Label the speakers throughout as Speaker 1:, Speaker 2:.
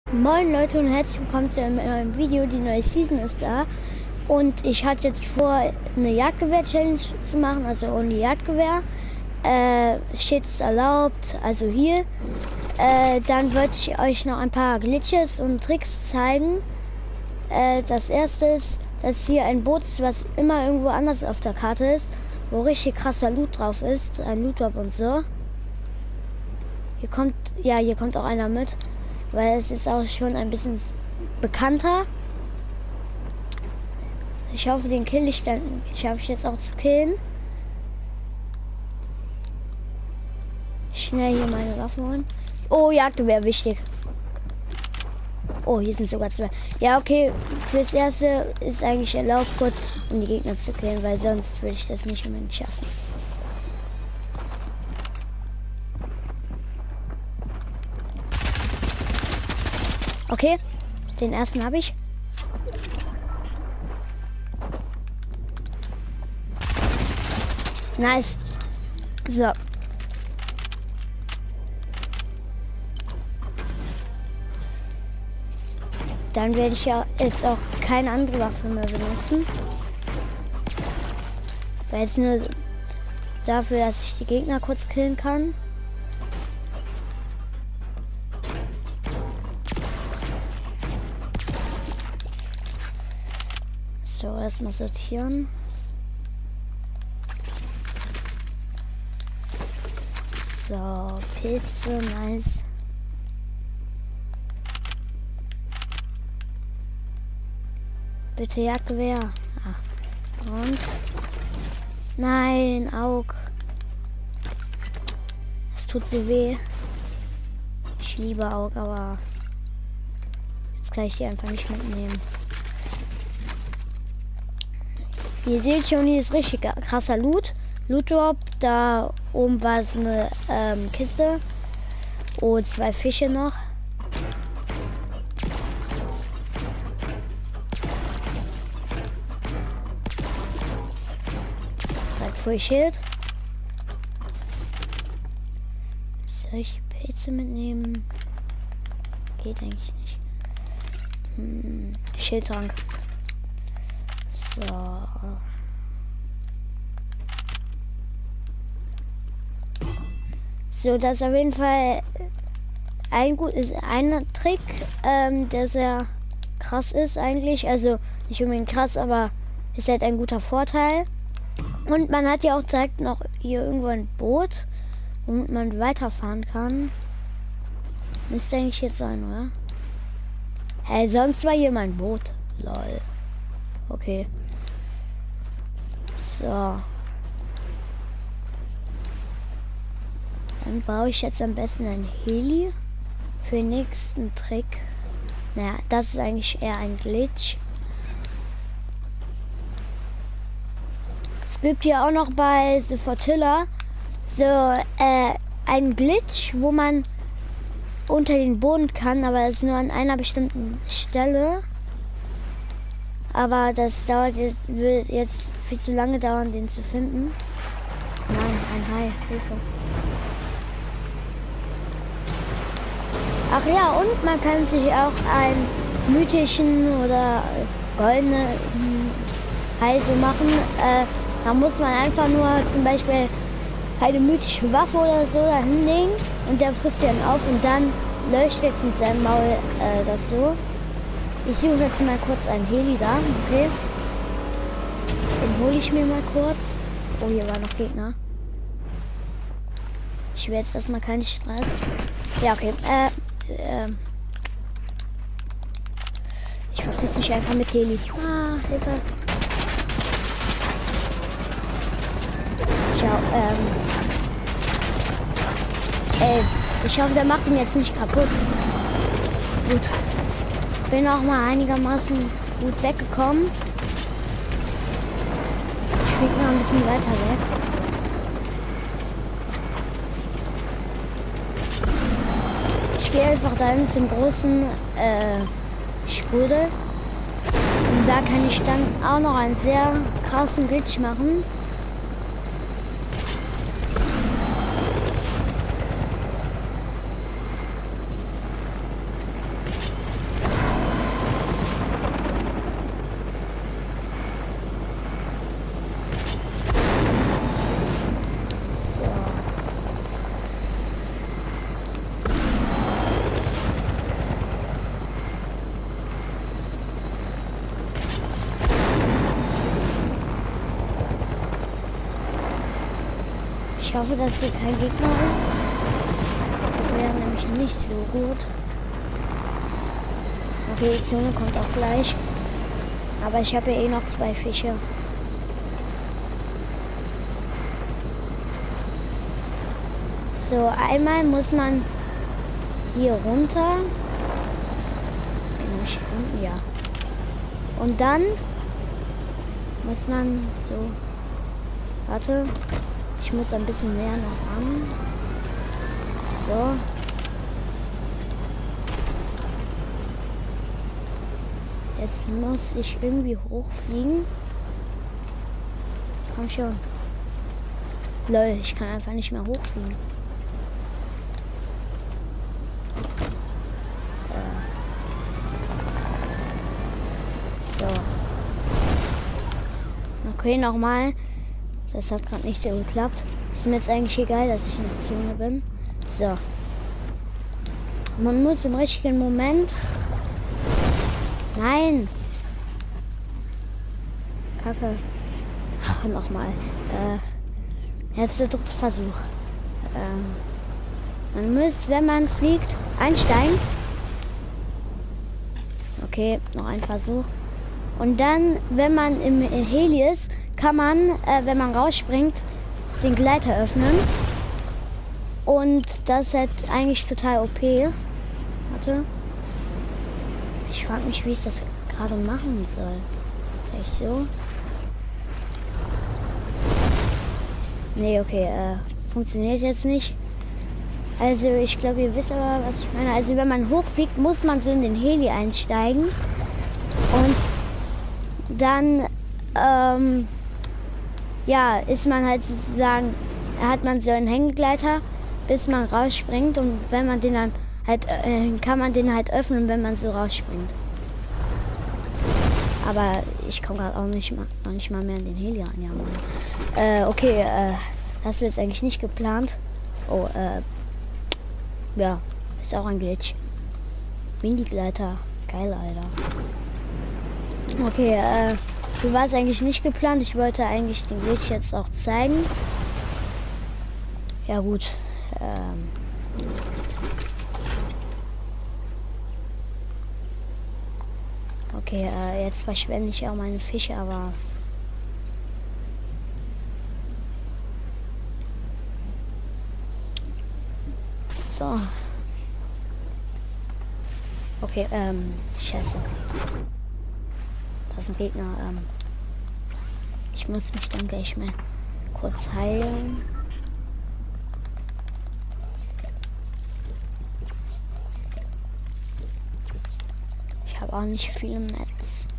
Speaker 1: Moin Leute und herzlich willkommen zu einem neuen Video. Die neue Season ist da und ich hatte jetzt vor, eine Jagdgewehr-Challenge zu machen, also ohne Jagdgewehr. Shits erlaubt, also hier. Dann wollte ich euch noch ein paar Glitches und Tricks zeigen. Das erste ist, dass hier ein Boot ist, was immer irgendwo anders auf der Karte ist, wo richtig krasser Loot drauf ist, ein Loot-Drop und so. Hier kommt auch einer mit. Weil es ist auch schon ein bisschen bekannter. Ich hoffe, den kill ich dann. Schaffe ich jetzt auch zu killen. Schnell hier meine Waffen holen. Oh, Jagdgewehr, wichtig. Oh, hier sind sogar zwei. Ja, okay. Fürs Erste ist eigentlich erlaubt, kurz um die Gegner zu killen, weil sonst würde ich das nicht unbedingt schaffen. Okay, den ersten habe ich. Nice. So. Dann werde ich ja jetzt auch keine andere Waffe mehr benutzen. Weil es nur dafür, dass ich die Gegner kurz killen kann. So, erstmal sortieren. So, Pilze, nice. Bitte Jagdgewehr. Ah. Und? Nein, Aug. Es tut so weh. Ich liebe Aug, aber jetzt kann ich die einfach nicht mitnehmen. Ihr seht schon, hier ist richtig krasser Loot. Loot-Drop, da oben war es eine Kiste. Oh, zwei Fische noch. Direkt Full Schild. Soll ich Pilze mitnehmen? Geht eigentlich nicht. Schildtrank. So. So, das ist auf jeden Fall ein Trick, der sehr krass ist eigentlich. Also nicht unbedingt krass, aber ist halt ein guter Vorteil. Und man hat ja auch direkt noch hier irgendwo ein Boot, womit man weiterfahren kann. Müsste eigentlich jetzt sein, oder? Hey, sonst war hier mein Boot. Lol. Okay. So. Dann baue ich jetzt am besten ein Heli für den nächsten Trick. Naja, das ist eigentlich eher ein Glitch. Es gibt hier auch noch bei The Fortilla so ein Glitch, wo man unter den Boden kann, aber es ist nur an einer bestimmten Stelle. Aber das wird jetzt viel zu lange dauern, den zu finden. Nein, ein Hai, Hilfe. Ach ja, und man kann sich auch einen mythischen oder goldenen Hai so machen. Da muss man einfach nur zum Beispiel eine mythische Waffe oder so da hinlegen und der frisst den auf und dann leuchtet in seinem Maul das so. Ich suche jetzt mal kurz ein Heli da, okay. Den hole ich mir mal kurz. Oh, hier waren noch Gegner. Ich will jetzt erstmal keinen Stress. Ja, okay. Ich verpiss mich einfach mit Heli. Ah, Hilfe. Ich hoffe, der macht ihn jetzt nicht kaputt. Gut. Bin auch mal einigermaßen gut weggekommen. Ich fliege noch ein bisschen weiter weg. Ich gehe einfach dahin zum großen Sprudel. Und da kann ich dann auch noch einen sehr krassen Glitch machen. Ich hoffe, dass hier kein Gegner ist. Das wäre nämlich nicht so gut. Okay, die Zone kommt auch gleich. Aber ich habe ja eh noch 2 Fische. So, einmal muss man hier runter. Nicht unten, ja. Und dann muss man so. Warte. Ich muss ein bisschen näher noch ran. So. Jetzt muss ich irgendwie hochfliegen. Komm schon. Lol, ich kann einfach nicht mehr hochfliegen. So. Okay, nochmal. Das hat gerade nicht so geklappt. Ist mir jetzt eigentlich egal, dass ich in der Zone bin. So. Man muss im richtigen Moment. Nein! Kacke. Ach, nochmal. Jetzt der 3. Versuch. Man muss, wenn man fliegt, einsteigen. Okay, noch ein Versuch. Und dann, wenn man im Heli ist, kann man, wenn man rausspringt, den Gleiter öffnen. Und das ist halt eigentlich total OP. Warte. Ich frage mich, wie ich das gerade machen soll. Vielleicht so. Nee, okay, funktioniert jetzt nicht. Also ich glaube, ihr wisst aber, was ich meine. Also wenn man hochfliegt, muss man so in den Heli einsteigen. Und dann, ja, ist man halt sozusagen, hat man so einen Hängegleiter, bis man rausspringt. Und wenn man den dann halt, kann man den halt öffnen, wenn man so rausspringt. Aber ich komme gerade auch nicht mal mehr in den Heli an. Ja, Mann. Okay, das wird jetzt eigentlich nicht geplant. Oh, ja, ist auch ein Glitch. Mini-Gleiter. Geil, Alter. Okay, so war es eigentlich nicht geplant. Ich wollte eigentlich den Glitch jetzt auch zeigen. Ja, gut. Okay, jetzt verschwende ich auch meine Fische, aber... So. Okay, scheiße. Das ist ein Gegner, ich muss mich dann gleich mal kurz heilen. Ich habe auch nicht viel im Netz.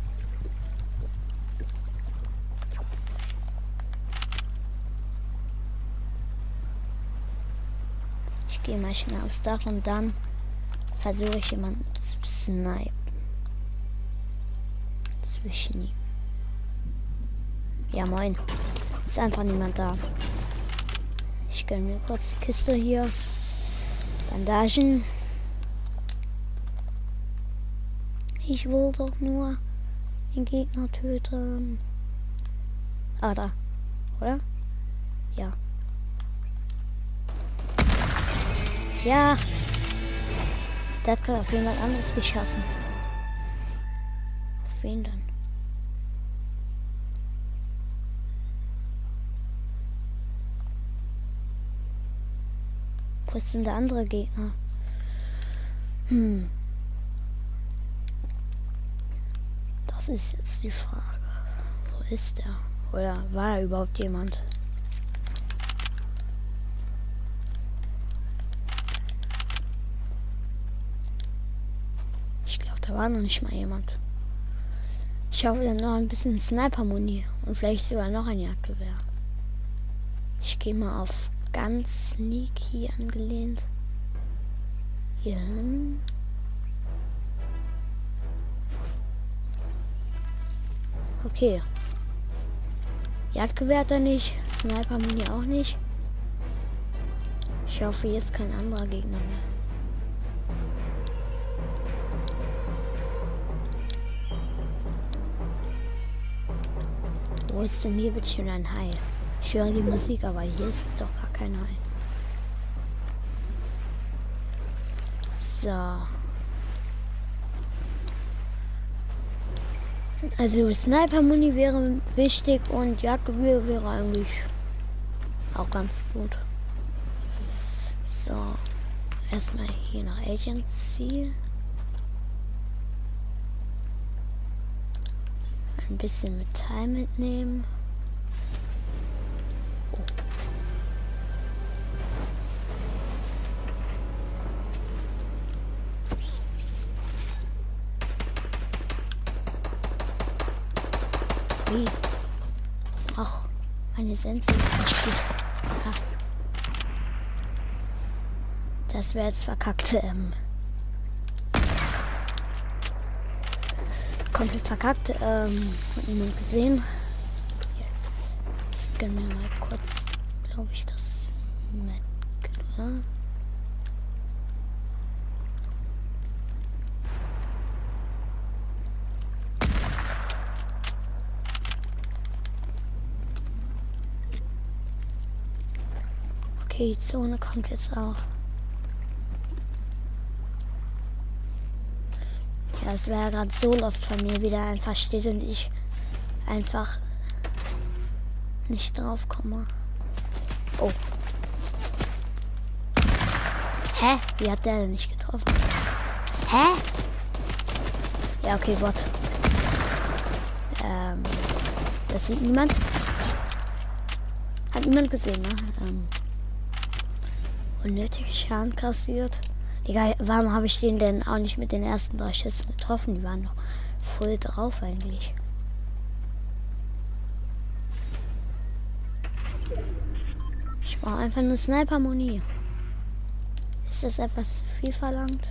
Speaker 1: Ich gehe mal schnell aufs Dach und dann versuche ich jemanden zu snipen. Zwischen ihm. Ja, moin. Ist einfach niemand da. Ich gönne mir kurz die Kiste hier. Bandagen. Ich will doch nur den Gegner töten. Ah, da. Oder? Ja. Ja. Der hat gerade auf jemand anderes geschossen. Auf wen denn? Wo ist denn der andere Gegner? Das ist jetzt die Frage. Wo ist der? Oder war da überhaupt jemand? Ich glaube, da war noch nicht mal jemand. Ich hoffe dann noch ein bisschen Sniper-Muni und vielleicht sogar noch ein Jagdgewehr. Ich gehe mal auf ganz sneaky angelehnt hier hin. Okay. Jagdgewehr hat er nicht, Sniper-Muni auch nicht. Ich hoffe, jetzt kein anderer Gegner mehr. Wo ist denn hier bitte schön ein Hai? Ich höre die Musik, aber hier ist doch gar keiner. So. Also Sniper-Muni wäre wichtig und Jagdgewehr wäre eigentlich auch ganz gut. So. Erstmal hier nach Agency. Ein bisschen Metall mitnehmen. Wie? Ach, meine Sense ist nicht gut. Ja. Das wäre jetzt verkackt. Komplett verkackt. Hat niemand gesehen. Ich gönne mir mal kurz, glaube ich, das mit. Ja. Okay, die Zone kommt jetzt auch. Ja, es wäre gerade so lost von mir, wie der einfach steht und ich einfach nicht drauf komme. Oh. Hä? Wie hat der denn nicht getroffen? Hä? Ja, okay, Gott. Das sieht niemand. Hat niemand gesehen, ne? Unnötig Schaden kassiert. Egal, warum habe ich den denn auch nicht mit den ersten 3 Schüssen getroffen? Die waren doch voll drauf eigentlich. Ich brauche einfach eine Sniper-Muni. Ist das etwas viel verlangt?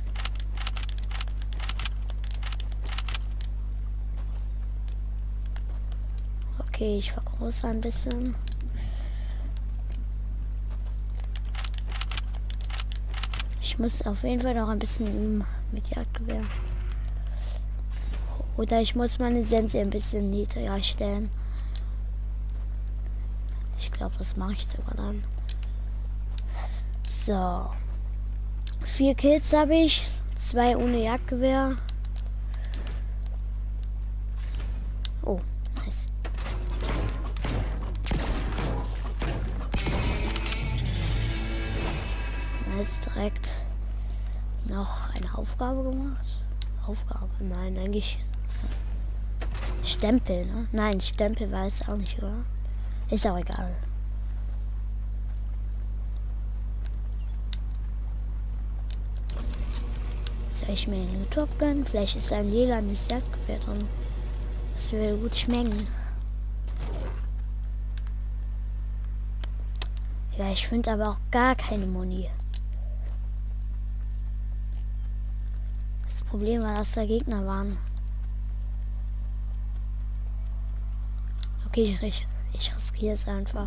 Speaker 1: Okay, ich vergrößere ein bisschen. Ich muss auf jeden Fall noch ein bisschen üben mit Jagdgewehr. Oder ich muss meine Sense ein bisschen niedriger stellen. Ich glaube, das mache ich sogar dann. So. 4 Kills habe ich. 2 ohne Jagdgewehr. Oh, nice. Nice, direkt noch eine Aufgabe gemacht. Aufgabe? Nein, eigentlich Stempel, ne? Nein, Stempel war es auch nicht, oder? Ist auch egal. Soll ich mir den YouTube gönnen? Vielleicht ist ein lilanes Jagdgewehr drin. Das würde gut schmecken. Ja, ich finde aber auch gar keine Muni. Das Problem war, dass da Gegner waren. Okay, ich riskiere es einfach.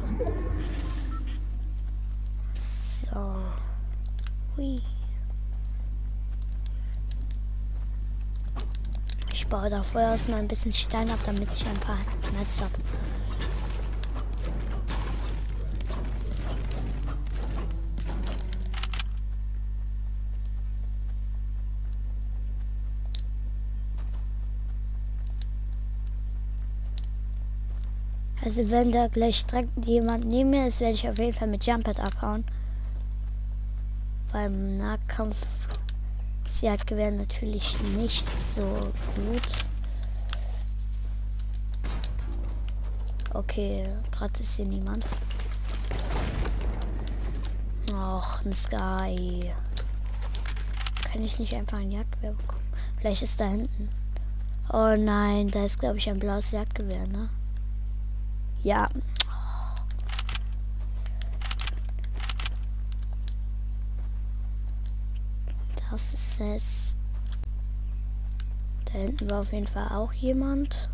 Speaker 1: So. Hui. Ich baue da vorher erstmal ein bisschen Stein ab, damit ich ein paar Netz habe. Also wenn da gleich direkt jemand neben mir ist, werde ich auf jeden Fall mit Jumpet abhauen. Beim Nahkampf ist Jagdgewehr natürlich nicht so gut. Okay, gerade ist hier niemand. Och, ein Sky. Kann ich nicht einfach ein Jagdgewehr bekommen? Vielleicht ist da hinten. Oh nein, da ist glaube ich ein blaues Jagdgewehr, ne? Ja. Das ist jetzt. Da hinten war auf jeden Fall auch jemand.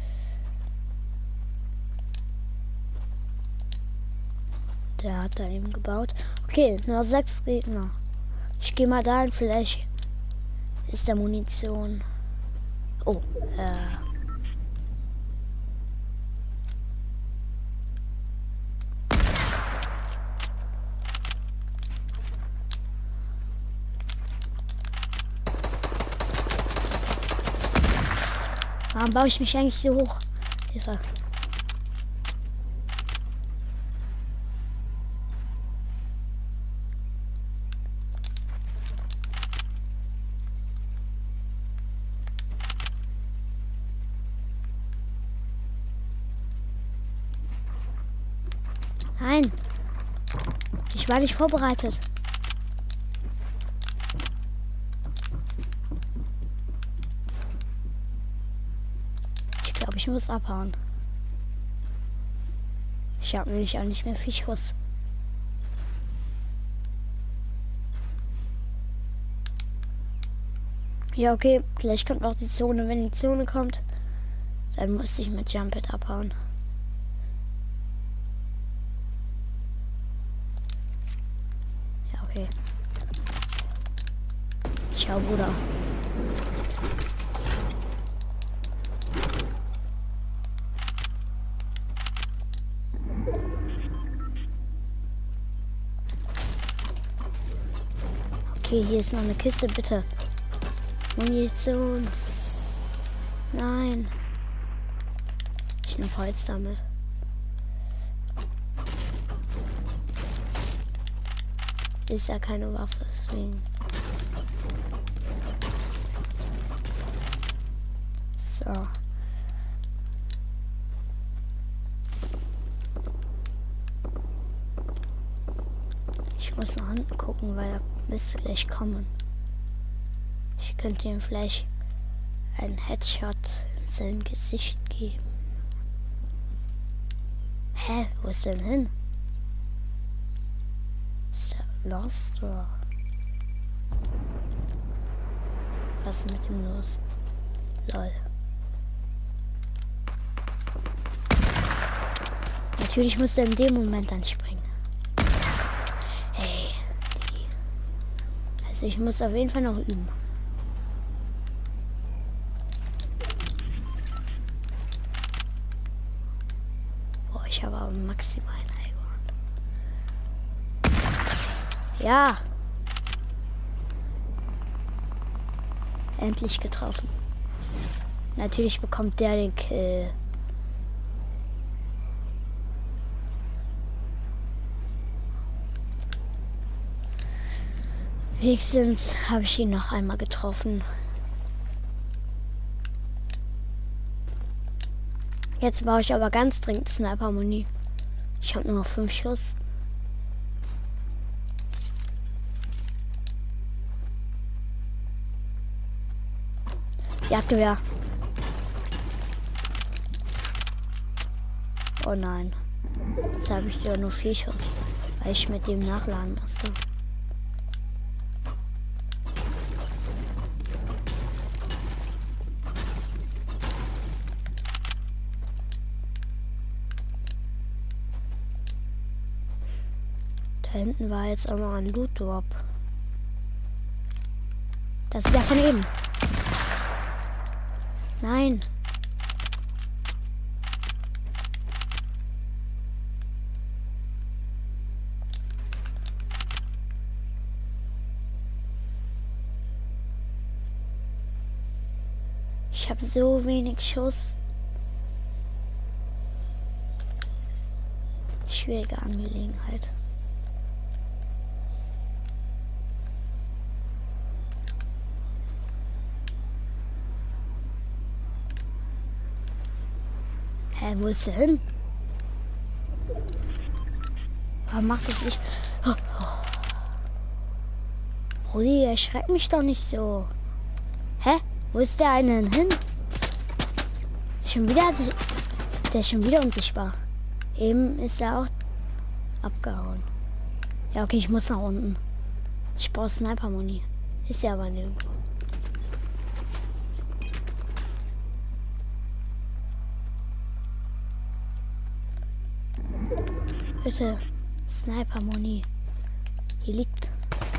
Speaker 1: Der hat da eben gebaut. Okay, nur 6 Gegner. Ich gehe mal dahin, vielleicht ist da Munition. Oh, Warum baue ich mich eigentlich so hoch? Hilfe. Nein. Ich war nicht vorbereitet. Ich glaube, ich muss abhauen. Ich habe nämlich auch nicht mehr viel Schuss. Ja, okay. Gleich kommt auch die Zone. Wenn die Zone kommt, dann muss ich mit Jumpet abhauen. Ja, okay. Ciao, Bruder. Okay, hier ist noch eine Kiste, bitte. Munition. Nein. Ich nehme Holz damit. Ist ja keine Waffe, deswegen. So. Ich muss nach unten gucken, weil er müsste gleich kommen. Ich könnte ihm vielleicht einen Headshot in sein Gesicht geben. Hä? Wo ist denn hin? Ist der lost oder? Was ist mit ihm los? Lol. Natürlich muss er in dem Moment anspringen. Hey, Digi. Also ich muss auf jeden Fall noch üben. Boah, ich habe aber maximal einen Highground. Ja. Endlich getroffen. Natürlich bekommt der den Kill. Wenigstens habe ich ihn noch einmal getroffen. Jetzt brauche ich aber ganz dringend Sniper-Muni. Ich habe nur noch 5 Schuss. Jagdgewehr. Oh nein. Jetzt habe ich sogar nur 4 Schuss, weil ich mit dem nachladen musste. Da hinten war jetzt auch noch ein Loot Drop. Das ist der von eben. Nein. Ich habe so wenig Schuss. Schwierige Angelegenheit. Hä, wo ist der hin? Warum macht das nicht? Oh, oh. Rudi, erschreckt mich doch nicht so. Hä? Wo ist der eine hin? Der ist schon wieder unsichtbar. Eben ist er auch abgehauen. Ja, okay, ich muss nach unten. Ich brauche Sniper-Muni. Ist ja aber nirgendwo. Bitte, Sniper-Muni. Hier liegt.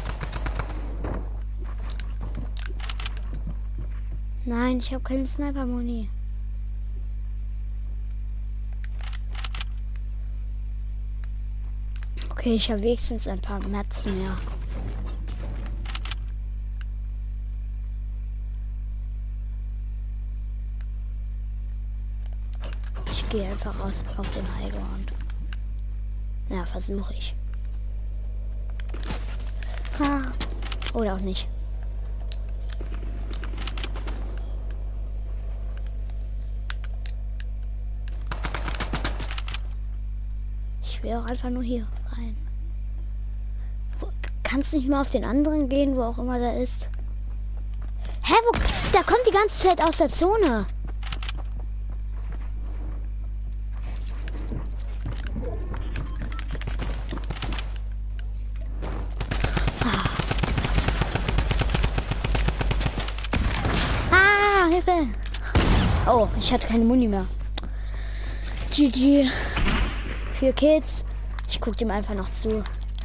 Speaker 1: Nein, ich habe keine Sniper-Muni. Okay, ich habe wenigstens ein paar Metzen mehr. gehe einfach raus auf den Highground. Ja, versuche ich. Oder auch nicht. Ich will auch einfach nur hier rein. Kannst nicht mal auf den anderen gehen, wo auch immer der ist. Hä, wo? Da kommt die ganze Zeit aus der Zone. Hilfe! Oh, ich hatte keine Muni mehr. GG. 4 Kills. Ich guck dem einfach noch zu.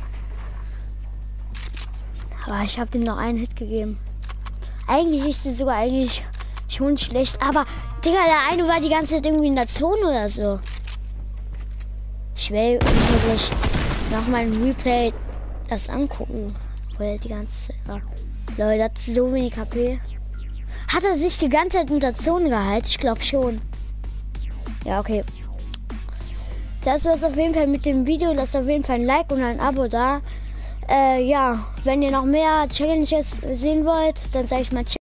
Speaker 1: Aber ich habe dem noch einen Hit gegeben. Eigentlich ist es sogar schon schlecht. Aber, Digga, der eine war die ganze Zeit irgendwie in der Zone oder so. Ich will wirklich nach meinem Replay das angucken. Weil die ganze Zeit war. Leute, das ist so wenig HP. Hat er sich die ganze Zeit in der Zone gehalten? Ich glaube schon. Ja, okay. Das war's auf jeden Fall mit dem Video. Lasst auf jeden Fall ein Like und ein Abo da. Ja, wenn ihr noch mehr Challenges sehen wollt, dann sage ich mal